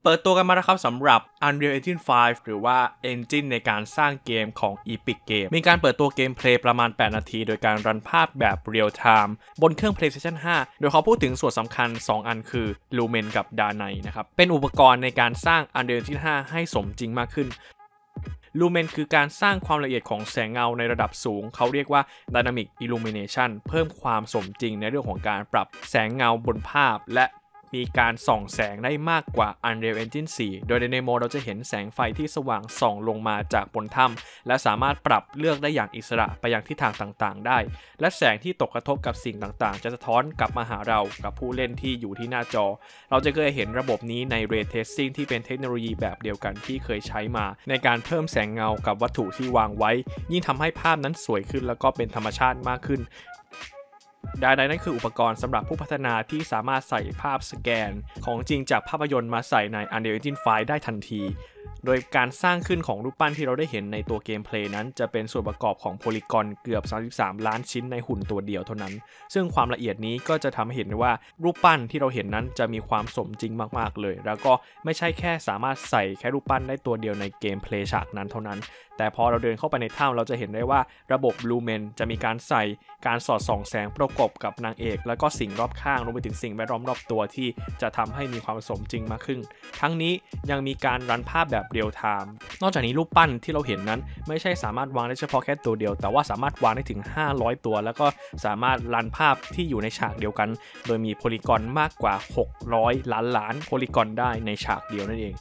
เปิดตัวกันมาแล้วครับสำหรับ Unreal Engine 5 หรือว่า Engine ในการสร้างเกมของ Epic Games มีการเปิดตัวเกมเพลย์ประมาณ8นาทีโดยการรันภาพแบบ Real Time บนเครื่อง PlayStation 5 โดยเขาพูดถึงส่วนสำคัญ2อันคือ Lumen กับ Dany นะครับเป็นอุปกรณ์ในการสร้าง Unreal Engine 5 ให้สมจริงมากขึ้นLumen คือการสร้างความละเอียดของแสงเงาในระดับสูงเขาเรียกว่า Dynamic Illumination เพิ่มความสมจริงในเรื่องของการปรับแสงเงาบนภาพและมีการส่องแสงได้มากกว่า Unreal Engine 4 โดยในเดโมเราจะเห็นแสงไฟที่สว่างส่องลงมาจากบนถ้ำและสามารถปรับเลือกได้อย่างอิสระไปยังทิศทางต่างๆได้และแสงที่ตกกระทบกับสิ่งต่างๆจะสะท้อนกลับมาหาเรากับผู้เล่นที่อยู่ที่หน้าจอเราจะเคยเห็นระบบนี้ใน Ray Tracing ที่เป็นเทคโนโลยีแบบเดียวกันที่เคยใช้มาในการเพิ่มแสงเงากับวัตถุที่วางไว้ยิ่งทำให้ภาพนั้นสวยขึ้นแล้วก็เป็นธรรมชาติมากขึ้นDanyนั่นคืออุปกรณ์สำหรับผู้พัฒนาที่สามารถใส่ภาพสแกนของจริงจากภาพยนตร์มาใส่ใน Unreal Engine 5 ได้ทันทีโดยการสร้างขึ้นของรูปปั้นที่เราได้เห็นในตัวเกมเพลย์นั้นจะเป็นส่วนประกอบของโพลีกอนเกือบ33ล้านชิ้นในหุ่นตัวเดียวเท่านั้นซึ่งความละเอียดนี้ก็จะทำให้เห็นว่ารูปปั้นที่เราเห็นนั้นจะมีความสมจริงมากๆเลยแล้วก็ไม่ใช่แค่สามารถใส่แค่รูปปั้นได้ตัวเดียวในเกมเพลย์ฉากนั้นเท่านั้นแต่พอเราเดินเข้าไปในถ้ำเราจะเห็นได้ว่าระบบ Lumen จะมีการใส่การสอดส่องแสงประกบกับนางเอกแล้วก็สิ่งรอบข้างรวมไปถึงสิ่งแวดล้อมรอบตัวที่จะทำให้มีความสมจริงมากขึ้นทั้งนี้ยังมีการรันภาพแบบเรียลไทม์นอกจากนี้รูปปั้นที่เราเห็นนั้นไม่ใช่สามารถวางได้เฉพาะแค่ตัวเดียวแต่ว่าสามารถวางได้ถึง500ตัวแล้วก็สามารถรันภาพที่อยู่ในฉากเดียวกันโดยมีโพลีกอนมากกว่า600ล้านโพลีกอนได้ในฉากเดียวนั่นเอง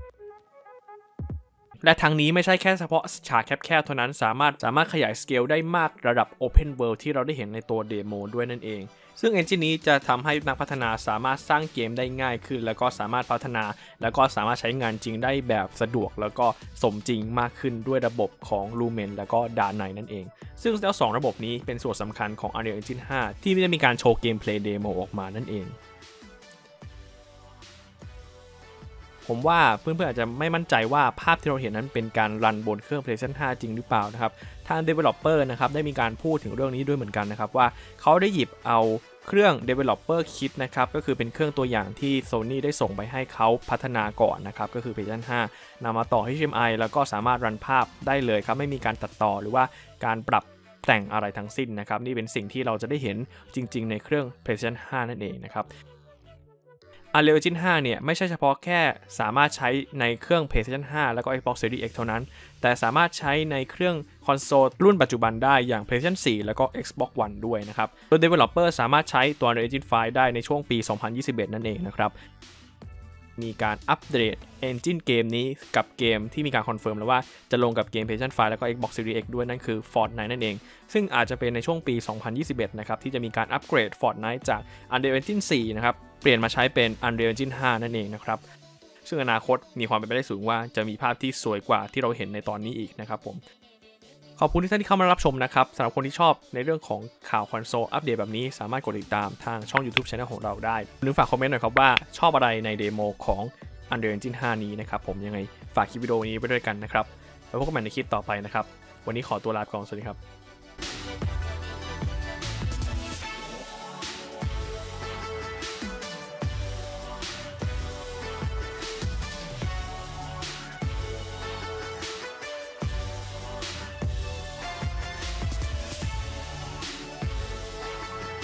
และทั้งนี้ไม่ใช่แค่เฉพาะฉากแคบๆเท่านั้นสามารถขยายสเกลได้มากระดับ Open World ที่เราได้เห็นในตัวเดโมด้วยนั่นเองซึ่ง Engine นี้จะทำให้นักพัฒนาสามารถสร้างเกมได้ง่ายขึ้นแล้วก็สามารถพัฒนาแล้วก็สามารถใช้งานจริงได้แบบสะดวกแล้วก็สมจริงมากขึ้นด้วยระบบของ Lumen แล้วก็ Dany นั่นเองซึ่งแล้ว2ระบบนี้เป็นส่วนสำคัญของ Unreal Engine 5 ที่ได้มีการโชว์เกมเพลย์เดโมออกมานั่นเองผมว่าเพื่อนๆอาจจะไม่มั่นใจว่าภาพที่เราเห็นนั้นเป็นการรันบนเครื่อง PlayStation 5 จริงหรือเปล่านะครับทาง Developer นะครับได้มีการพูดถึงเรื่องนี้ด้วยเหมือนกันนะครับว่าเขาได้หยิบเอาเครื่อง Developer Kit นะครับก็คือเป็นเครื่องตัวอย่างที่ Sony ได้ส่งไปให้เขาพัฒนาก่อนนะครับก็คือ PlayStation 5 นำมาต่อ HDMI แล้วก็สามารถรันภาพได้เลยครับไม่มีการตัดต่อหรือว่าการปรับแต่งอะไรทั้งสิ้นนะครับนี่เป็นสิ่งที่เราจะได้เห็นจริงๆในเครื่อง PlayStation 5 นั่นเองนะครับUnreal Engine 5 เนี่ยไม่ใช่เฉพาะแค่สามารถใช้ในเครื่อง PlayStation 5 แล้วก็ Xbox Series X เท่านั้นแต่สามารถใช้ในเครื่องคอนโซลรุ่นปัจจุบันได้อย่าง PlayStation 4 แล้วก็ Xbox One ด้วยนะครับโดย Developer สามารถใช้ตัว Unreal Engine 5 ได้ในช่วงปี 2021 นั่นเองนะครับมีการอัปเดต Engine เกมนี้กับเกมที่มีการคอนเฟิร์มแล้วว่าจะลงกับเกม PlayStation 5 แล้วก็ Xbox Series X ด้วยนั่นคือ Fortnite นั่นเองซึ่งอาจจะเป็นในช่วงปี 2021 นะครับที่จะมีการอัปเกรด Fortnite จาก Unreal Engine 4 นะครับเปลี่ยนมาใช้เป็น Unreal Engine 5 นั่นเองนะครับซึ่งอนาคตมีความเป็นไปได้สูงว่าจะมีภาพที่สวยกว่าที่เราเห็นในตอนนี้อีกนะครับผมขอบคุณที่ท่านที่เข้ามารับชมนะครับสำหรับคนที่ชอบในเรื่องของข่าวคอนโซลอัปเดตแบบนี้สามารถกดติดตามทางช่อง YouTube Channel ของเราได้หรือฝากคอมเมนต์หน่อยครับว่าชอบอะไรในเดโมของ Unreal Engine 5 นี้นะครับผมยังไงฝากคลิปวิดีโอนี้ไปด้วยกันนะครับแล้วพบกันใหม่ในคลิปต่อไปนะครับวันนี้ขอตัวลาไปก่อนสวัสดีครับ